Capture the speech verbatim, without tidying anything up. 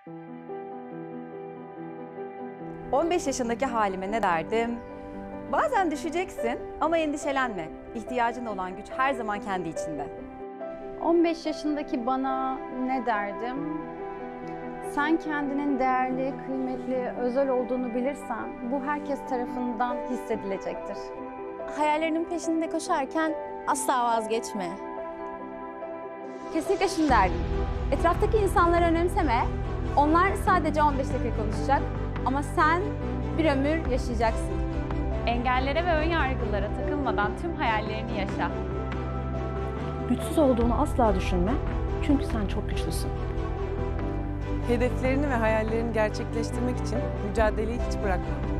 on beş yaşındaki halime ne derdim? Bazen düşeceksin ama endişelenme. İhtiyacın olan güç her zaman kendi içinde. on beş yaşındaki bana ne derdim? Sen kendinin değerli, kıymetli, özel olduğunu bilirsen bu herkes tarafından hissedilecektir. Hayallerinin peşinde koşarken asla vazgeçme. Kesinlikle şunu derdim. Etraftaki insanları önemseme. Onlar sadece on beş dakika konuşacak ama sen bir ömür yaşayacaksın. Engellere ve ön yargılara takılmadan tüm hayallerini yaşa. Güçsüz olduğunu asla düşünme. Çünkü sen çok güçlüsün. Hedeflerini ve hayallerini gerçekleştirmek için mücadeleyi hiç bırakma.